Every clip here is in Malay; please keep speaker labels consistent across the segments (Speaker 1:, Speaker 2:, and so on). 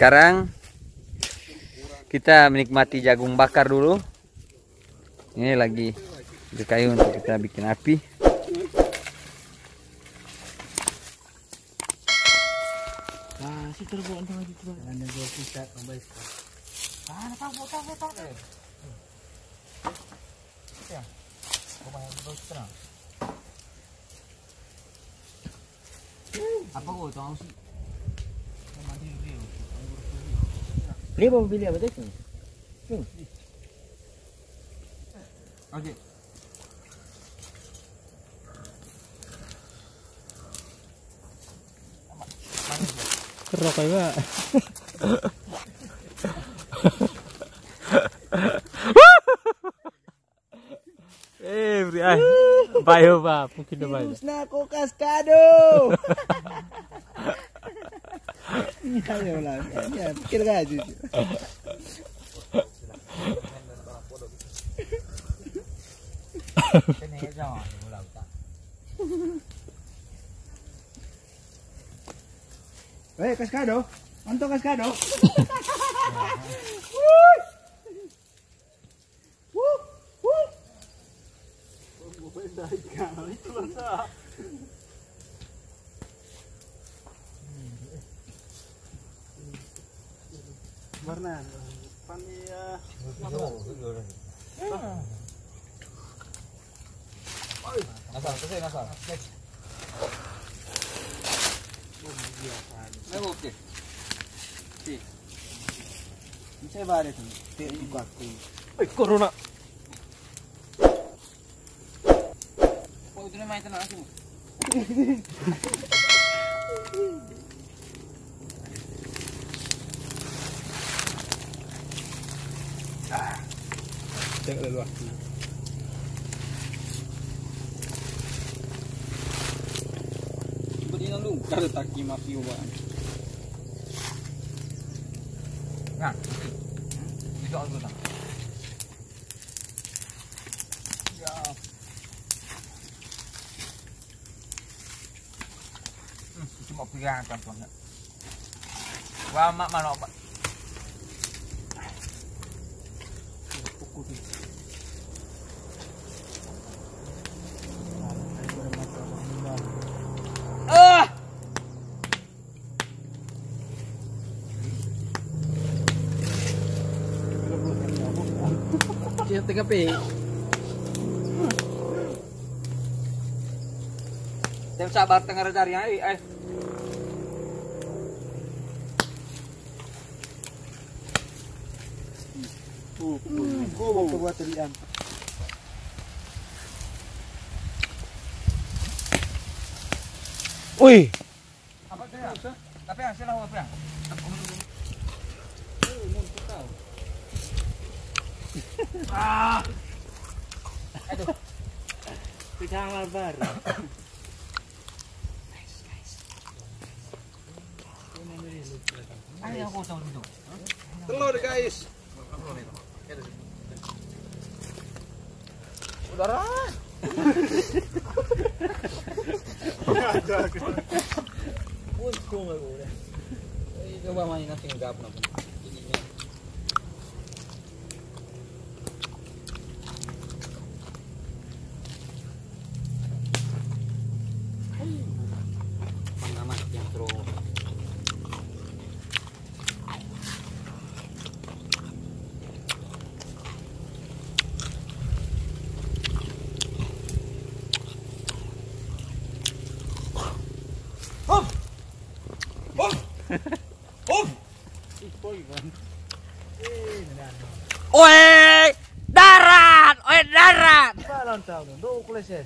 Speaker 1: Sekarang kita menikmati jagung bakar dulu. Ini lagi di kayu untuk kita bikin api.
Speaker 2: Si terbuat untuk lagi tu. Anda jual kita tambah sekali. Tahu. Ya. Apa kau tahu sih? Dia mau pilih apa tu? Okey.
Speaker 3: Kerok aja. Beri bayo ba, mungkin dah bayo.
Speaker 2: Terus nak kau kaskado. Ya lah, ya pikir gaji. Hei, kaskado. Mantap kaskado. Warna pania nasal.
Speaker 1: Oke. Si.
Speaker 2: Saya bare tu. Buka tu.
Speaker 3: Corona.
Speaker 1: Oh, itu main tenang aku.
Speaker 3: Tengok dulu.
Speaker 1: Berikan lu kalau tak mati uban. Kan? Itu aku tak. Ya. Cuma pegang kan tuan. Wah, mak mana apa? Tengah pe. Tem sabar tengah cari ai.
Speaker 2: Gua mau buat telian.
Speaker 3: Ui.
Speaker 1: Apa tu ya? Tapi hasil apa ya? Aduh.
Speaker 2: Pisang lebar.
Speaker 1: Ayo aku tahu dulu.
Speaker 2: Telur guys.
Speaker 1: Udara.
Speaker 2: Untung aku dah.
Speaker 1: Coba main nanti enggak apa-apa. Pengamat yang terus. Oi, darat, darat.
Speaker 2: Balon tahu, do kulese.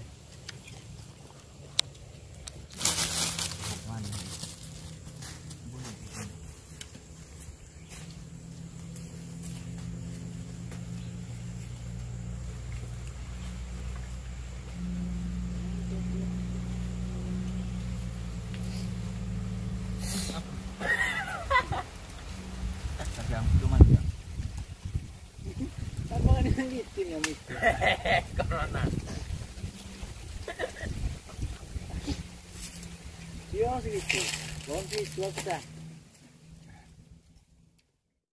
Speaker 2: Itim yang itu.
Speaker 1: Corona.
Speaker 2: Dia segitu. Bonti suatu dah.